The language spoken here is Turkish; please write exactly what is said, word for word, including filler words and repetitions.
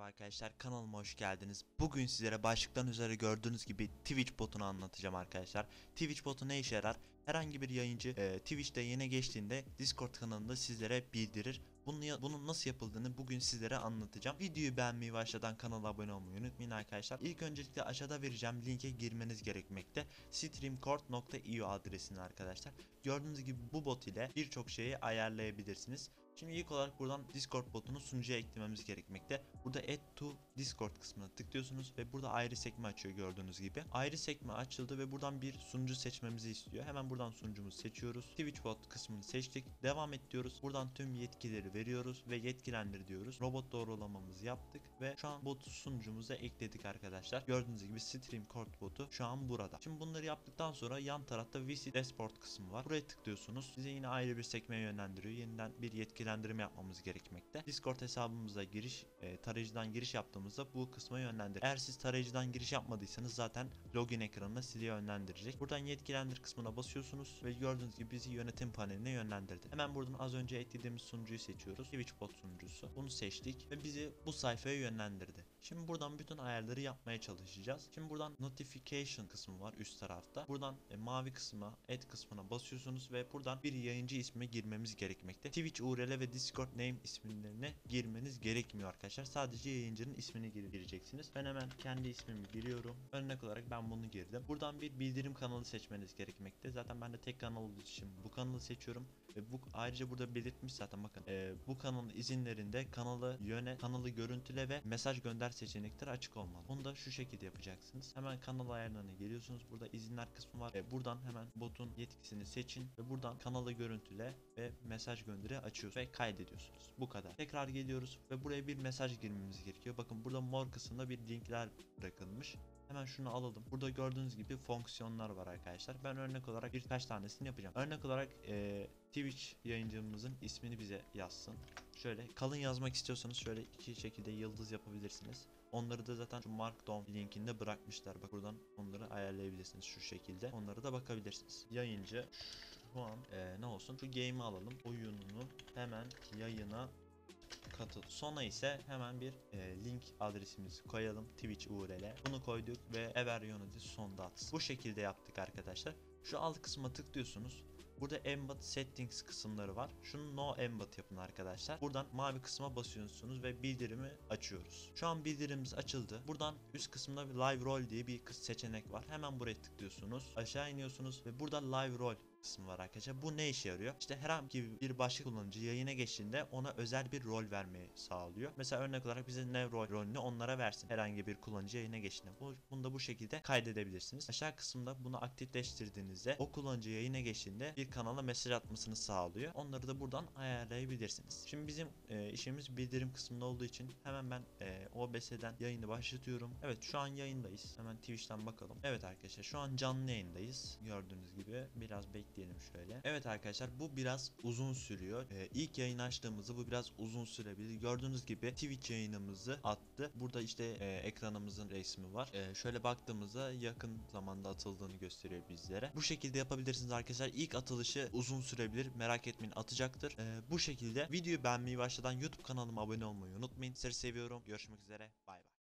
arkadaşlar, kanalıma hoş geldiniz. Bugün sizlere başlıktan üzere gördüğünüz gibi Twitch botunu anlatacağım arkadaşlar. Twitch botu ne işe yarar? Herhangi bir yayıncı e, Twitch'te yeni geçtiğinde Discord kanalında sizlere bildirir. Bunun, bunun nasıl yapıldığını bugün sizlere anlatacağım. Videoyu beğenmeyi, başladan kanala abone olmayı unutmayın arkadaşlar. İlk öncelikle aşağıda vereceğim linke girmeniz gerekmekte. streamcord nokta i o adresine arkadaşlar. Gördüğünüz gibi bu bot ile birçok şeyi ayarlayabilirsiniz. Şimdi ilk olarak buradan Discord botunu sunucuya eklememiz gerekmekte. Burada Add to Discord kısmına tıklıyorsunuz ve burada ayrı sekme açıyor gördüğünüz gibi. Ayrı sekme açıldı ve buradan bir sunucu seçmemizi istiyor. Hemen buradan sunucumuzu seçiyoruz. Twitch bot kısmını seçtik. Devam et diyoruz. Buradan tüm yetkileri veriyoruz ve yetkilendir diyoruz. Robot doğrulamamızı yaptık ve şu an botu sunucumuza ekledik arkadaşlar. Gördüğünüz gibi Streamcord botu şu an burada. Şimdi bunları yaptıktan sonra yan tarafta Visit Dashboard kısmı var. Buraya tıklıyorsunuz. Size yine ayrı bir sekmeye yönlendiriyor. Yeniden bir yetki yapmamız gerekmekte. Discord hesabımıza giriş, e, tarayıcıdan giriş yaptığımızda bu kısma yönlendirir. Eğer siz tarayıcıdan giriş yapmadıysanız zaten login ekranına sizi yönlendirecek. Buradan yetkilendir kısmına basıyorsunuz ve gördüğünüz gibi bizi yönetim paneline yönlendirdi. Hemen buradan az önce eklediğimiz sunucuyu seçiyoruz. Twitch bot sunucusu. Bunu seçtik ve bizi bu sayfaya yönlendirdi. Şimdi buradan bütün ayarları yapmaya çalışacağız. Şimdi buradan notification kısmı var üst tarafta. Buradan e, mavi kısma, add kısmına basıyorsunuz ve buradan bir yayıncı ismi girmemiz gerekmekte. Twitch U R L ve Discord name isimlerine girmeniz gerekmiyor arkadaşlar. Sadece yayıncının ismini gireceksiniz. Ben hemen kendi ismimi giriyorum. Örnek olarak ben bunu girdim. Buradan bir bildirim kanalı seçmeniz gerekmekte. Zaten ben de tek kanal olduğu için bu kanalı seçiyorum. Ve bu ayrıca burada belirtmiş zaten bakın. E, bu kanalın izinlerinde kanalı yönet, kanalı görüntüle ve mesaj gönder seçenekleri açık olmalı. Bunu da şu şekilde yapacaksınız. Hemen kanal ayarlarına geliyorsunuz. Burada izinler kısmı var. E, buradan hemen botun yetkisini seçin ve buradan kanalı görüntüle ve mesaj gönderi açıyorsunuz ve kaydediyorsunuz. Bu kadar. Tekrar geliyoruz ve buraya bir mesaj girmemiz gerekiyor. Bakın burada mor kısmında bir linkler bırakılmış. Hemen şunu alalım. Burada gördüğünüz gibi fonksiyonlar var arkadaşlar. Ben örnek olarak birkaç tanesini yapacağım. Örnek olarak e, Twitch yayıncımızın ismini bize yazsın. Şöyle kalın yazmak istiyorsanız şöyle iki şekilde yıldız yapabilirsiniz. Onları da zaten şu Markdown linkinde bırakmışlar. Bak buradan onları ayarlayabilirsiniz şu şekilde. Onlara da bakabilirsiniz. Yayıncı şu an e, ne olsun? Şu game'i alalım. Oyununu hemen yayına katıl. Sona ise hemen bir e, link adresimizi koyalım. Twitch U R L. Bunu koyduk ve ever yönetici sonda atsın. Bu şekilde yaptık arkadaşlar. Şu alt kısma tıklıyorsunuz. Burada embed settings kısımları var. Şunu no embed yapın arkadaşlar. Buradan mavi kısma basıyorsunuz ve bildirimi açıyoruz. Şu an bildirimimiz açıldı. Buradan üst kısımda bir live role diye bir seçenek var. Hemen buraya tıklıyorsunuz. Aşağı iniyorsunuz ve burada live role kısmı var arkadaşlar. Bu ne işe yarıyor? İşte herhangi bir başka kullanıcı yayına geçtiğinde ona özel bir rol vermeyi sağlıyor. Mesela örnek olarak bize ne rol rolünü onlara versin. Herhangi bir kullanıcı yayına geçtiğinde. Bu, bunu da bu şekilde kaydedebilirsiniz. Aşağı kısımda bunu aktifleştirdiğinizde o kullanıcı yayına geçtiğinde bir kanala mesaj atmasını sağlıyor. Onları da buradan ayarlayabilirsiniz. Şimdi bizim e, işimiz bildirim kısmında olduğu için hemen ben e, O B S'den yayını başlatıyorum. Evet, şu an yayındayız. Hemen Twitch'ten bakalım. Evet arkadaşlar, şu an canlı yayındayız. Gördüğünüz gibi biraz bekleyelim şöyle. Evet arkadaşlar, bu biraz uzun sürüyor. Ee, ilk yayın açtığımızda bu biraz uzun sürebilir. Gördüğünüz gibi Twitch yayınımızı attı. Burada işte e, ekranımızın resmi var. E, şöyle baktığımızda yakın zamanda atıldığını gösteriyor bizlere. Bu şekilde yapabilirsiniz arkadaşlar. İlk atılışı uzun sürebilir. Merak etmeyin, atacaktır. E, bu şekilde videoyu beğenmeyi, başladan YouTube kanalıma abone olmayı unutmayın. Sizleri seviyorum. Görüşmek üzere. Bay bay.